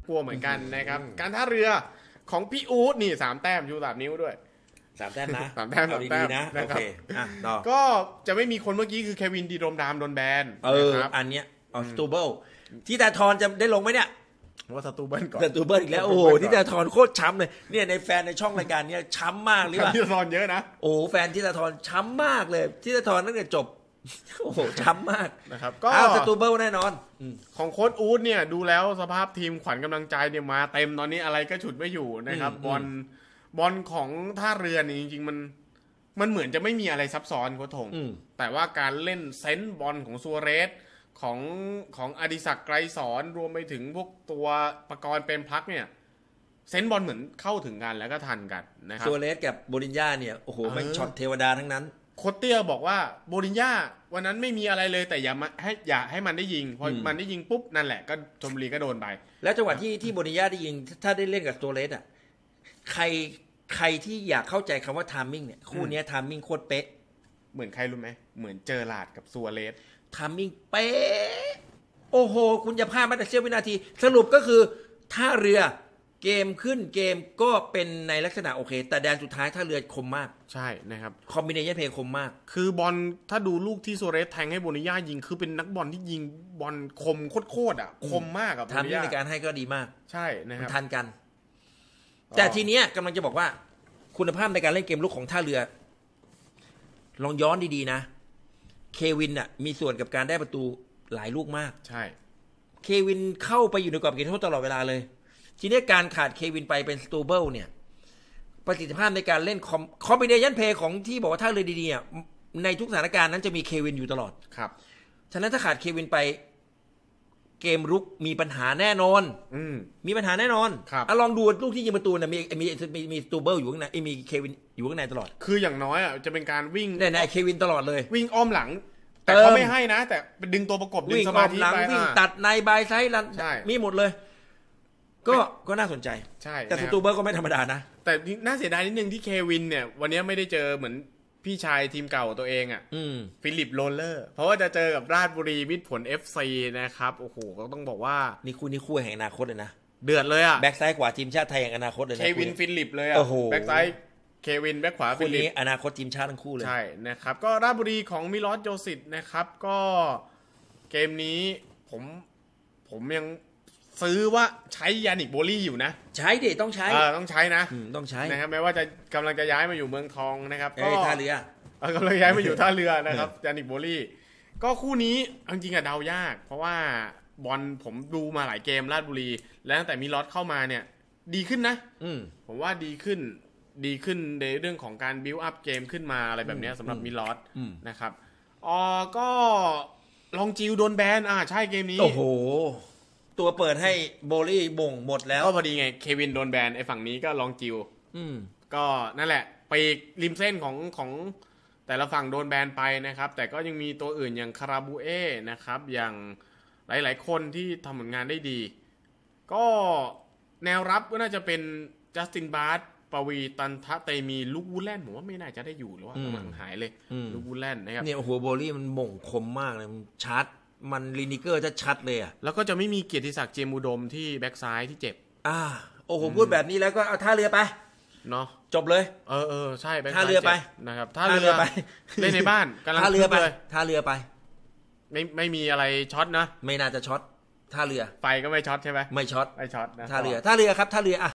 กลัวเหมือนกันนะครับการท่าเรือของพี่อู๊ดนี่3แต้มชู3นิ้วด้วย 3 แต้มนะ 3 แต้มดีๆนะโอเคต่อก็จะไม่มีคนเมื่อกี้คือเควินดีโรมดามโดนแบนนะครับอันเนี้ยสตูเบิลที่ตาทอนจะได้ลงไหมเนี่ยว่าสตูเบิลก่อนสตูเบิลอีกแล้วโอ้โหที่ตาทอนโคตรช้ำเลยเนี่ยในแฟนในช่องรายการเนี้ยช้ำมากเลยว่ะที่ตาทอนเยอะนะโอ้แฟนที่ตาทอนช้ำมากเลยที่ตาทอนตั้งแต่จบโอ้โหช้ำมากนะครับก็สตูเบิลแน่นอนของโค้ชอู๊ดเนี่ยดูแล้วสภาพทีมขวัญกำลังใจเนี่ยมาเต็มตอนนี้อะไรก็ฉุดไม่อยู่นะครับบอลของท่าเรือนี่จริงๆมันเหมือนจะไม่มีอะไรซับซ้อนโค้ชธงแต่ว่าการเล่นเซนส์บอลของซัวเรสของอดิศักดิ์ไกรสอนรวมไปถึงพวกตัวประกรณ์เป็นพักเนี่ยเซนส์บอลเหมือนเข้าถึงกันแล้วก็ทันกันนะครับซัวเรสกับโบรินญ่าเนี่ยโอ้โหไม่ช็อตเทวดาทั้งนั้นโคเตียบอกว่าโบรินญ่าวันนั้นไม่มีอะไรเลยแต่อย่าให้มันได้ยิงพอมันได้ยิงปุ๊บนั่นแหละก็ชลบุรีก็โดนไปแล้วจังหวะที่โบรินญ่าได้ยิงถ้าได้เล่นกับซัวเรสอ่ะใครที่อยากเข้าใจคำว่าไทมิ่งเนี่ยคู่นี้ไทมิ่งโคตรเป๊ะเหมือนใครรู้ไหมเหมือนเจอราร์ดกับซัวเรสไทมิ่งเป๊ะโอ้โหคุณจะพลาดแม้แต่เสี้ยววินาทีสรุปก็คือท่าเรือเกมขึ้นเกมก็เป็นในลักษณะโอเคแต่แดนสุดท้ายท่าเรือคมมากใช่นะครับคอมบิเนชั่นเพลย์คมมากคือบอลถ้าดูลูกที่ซัวเรสแทงให้โบนิญ่ายิงคือเป็นนักบอลที่ยิงบอลคมโคตรอ่ะคมมากกับโบนิญ่าในการให้ก็ดีมากใช่นะครับทันกันแต่ทีเนี้ยกำลังจะบอกว่าคุณภาพในการเล่นเกมลุกของท่าเรือลองย้อนดีๆนะเควินน่ะมีส่วนกับการได้ประตูหลายลูกมากใช่เควินเข้าไปอยู่ในกรอบเขตโทษตลอดเวลาเลยทีนี้การขาดเควินไปเป็นสตูเบิลเนี่ยประสิทธิภาพในการเล่นคอมบิเนชั่นเพลย์ของที่บอกว่าท่าเรือดีๆในทุกสถานการณ์นั้นจะมีเควินอยู่ตลอดครับฉะนั้นถ้าขาดเควินไปเกมรุกมีปัญหาแน่นอนมีปัญหาแน่นอนลองดูลูกที่ยิงประตูนะมีสตูเบิลอยู่ข้างในมีเควินอยู่ข้างในตลอดคืออย่างน้อยอ่ะจะเป็นการวิ่งในเควินตลอดเลยวิ่งอ้อมหลังแต่เขาไม่ให้นะแต่ดึงตัวประกบดึงสมาธิไปวิ่งตัดในบายไซด์มีหมดเลยก็น่าสนใจใช่แต่สตูเบิลก็ไม่ธรรมดานะแต่น่าเสียดายนิดนึงที่เควินเนี่ยวันนี้ไม่ได้เจอเหมือนพี่ชายทีมเก่าตัวเองอ่ะฟิลิปโรลเลอร์เพราะว่าจะเจอกับราชบุรีมิตรผล FC นะครับโอ้โหก็ต้องบอกว่านี่คู่แห่งอนาคตเลยนะเดือดเลยอ่ะแบ็คซ้ายขวาทีมชาติไทยแห่งอนาคตเลยนะเควินฟิลิปเลยอ่ะแบ็คซ้ายเควินแบ็คขวาฟิลิปอนาคตทีมชาติทั้งคู่เลยใช่นะครับก็ราชบุรีของมิลอสโยสิตนะครับก็เกมนี้ผมยังซื้อว่าใช้ยานิกโบลี่อยู่นะใช้ดิต้องใช้ต้องใช้นะต้องใช้นะครับแม้ว่าจะกำลังจะย้ายมาอยู่เมืองทองนะครับก็ท่าเรือกำลังย้ายมาอยู่ท่าเรือนะครับยานิกโบลี่ก็คู่นี้จริงๆอะเดายากเพราะว่าบอลผมดูมาหลายเกมราชบุรีแล้วตั้งแต่มิลอสเข้ามาเนี่ยดีขึ้นนะผมว่าดีขึ้นในเรื่องของการบิวอัพเกมขึ้นมาอะไรแบบนี้สำหรับมิลอสนะครับก็ลองจิวโดนแบนใช่เกมนี้โอ้โหตัวเปิดให้โบลี่บ่งหมดแล้วก็พอดีไงเควินโดนแบนไอ้ฝั่งนี้ก็ลองจิวก็นั่นแหละไปริมเส้นของแต่ละฝั่งโดนแบนไปนะครับแต่ก็ยังมีตัวอื่นอย่างคาราบูเอนะครับอย่างหลายๆคนที่ทำผลงานได้ดีก็แนวรับก็น่าจะเป็นจัสตินบาร์ปวีตันทะเตมีลูกวูแลนผมว่าไม่น่าจะได้อยู่หรือว่ากำลังหายเลยลูกวูแลนนะครับเนี่ยโอ้โหโบลี่มันบ่งคมมากเลยมันชัดมันลินิเกอร์จะชัดเลยอ่ะแล้วก็จะไม่มีเกียรติศักดิ์เจมอุดมที่แบ็กซ้ายที่เจ็บโอ้โหพูดแบบนี้แล้วก็เอาท่าเรือไปเนาะจบเลยใช่แบ็กซ้ายท่าเรือไปนะครับท่าเรือไปเล่นในบ้านกำลังท่าเรือไปท่าเรือไปไม่มีอะไรช็อตนะไม่น่าจะช็อตท่าเรือไฟก็ไม่ช็อตใช่ไหมไม่ช็อตไม่ช็อตนะท่าเรือครับท่าเรือ